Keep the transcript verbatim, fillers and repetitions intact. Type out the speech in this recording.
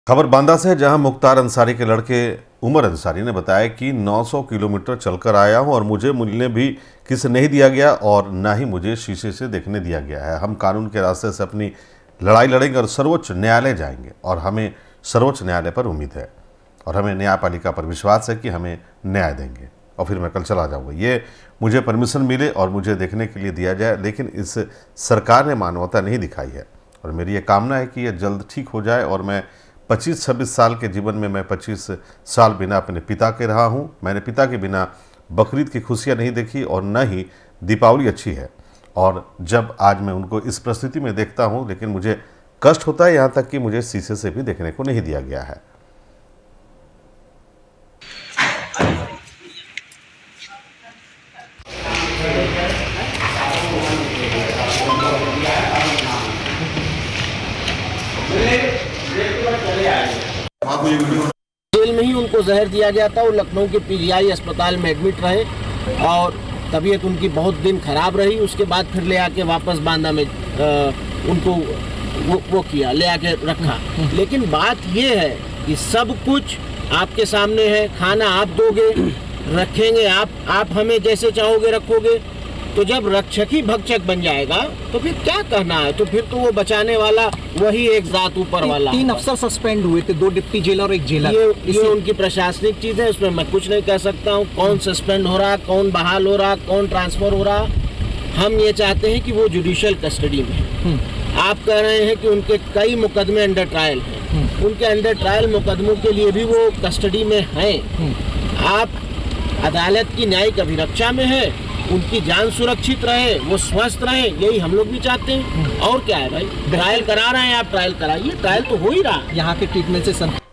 खबर बांदा से, जहां मुख्तार अंसारी के लड़के उमर अंसारी ने बताया कि नौ सौ किलोमीटर चलकर आया हूं और मुझे मिलने भी किसी नहीं दिया गया और ना ही मुझे शीशे से देखने दिया गया है। हम कानून के रास्ते से अपनी लड़ाई लड़ेंगे और सर्वोच्च न्यायालय जाएंगे और हमें सर्वोच्च न्यायालय पर उम्मीद है और हमें न्यायपालिका पर विश्वास है कि हमें न्याय देंगे और फिर मैं कल चला जाऊँगा। ये मुझे परमिशन मिले और मुझे देखने के लिए दिया जाए, लेकिन इस सरकार ने मानवता नहीं दिखाई है और मेरी ये कामना है कि यह जल्द ठीक हो जाए और मैं पच्चीस छब्बीस साल के जीवन में मैं पच्चीस साल बिना अपने पिता के रहा हूँ। मैंने पिता के बिना बकरीद की खुशियाँ नहीं देखी और न ही दीपावली अच्छी है, और जब आज मैं उनको इस परिस्थिति में देखता हूँ लेकिन मुझे कष्ट होता है, यहाँ तक कि मुझे शीशे से भी देखने को नहीं दिया गया है। जेल में ही उनको जहर दिया गया था। वो लखनऊ के पीजीआई अस्पताल में एडमिट रहे और तबीयत उनकी बहुत दिन खराब रही। उसके बाद फिर ले आके वापस बांदा में आ, उनको वो, वो किया, ले आके रखा। लेकिन बात ये है कि सब कुछ आपके सामने है। खाना आप दोगे, रखेंगे आप आप हमें जैसे चाहोगे रखोगे। तो जब रक्षक ही भक्षक बन जाएगा तो फिर क्या करना है? तो फिर तो वो बचाने वाला वही एक जात ऊपर वाला। तीन अफसर सस्पेंड हुए थे, दो डिप्टी जेलर और एक जेलर। ये, ये उनकी प्रशासनिक चीज है, उसमें मैं कुछ नहीं कह सकता हूँ। कौन सस्पेंड हो रहा, कौन बहाल हो रहा, कौन ट्रांसफर हो रहा, हम ये चाहते हैं कि वो जुडिशियल कस्टडी में। आप कह रहे हैं कि उनके कई मुकदमे अंडर ट्रायल हैं, उनके अंडर ट्रायल मुकदमों के लिए भी वो कस्टडी में हैं। आप अदालत की न्यायिक अभिरक्षा में है, उनकी जान सुरक्षित रहे, वो स्वस्थ रहे, यही हम लोग भी चाहते हैं। और क्या है भाई, ट्रायल करा रहे हैं आप, ट्रायल कराइए, ट्रायल तो हो ही रहा है। यहाँ के ट्रीटमेंट से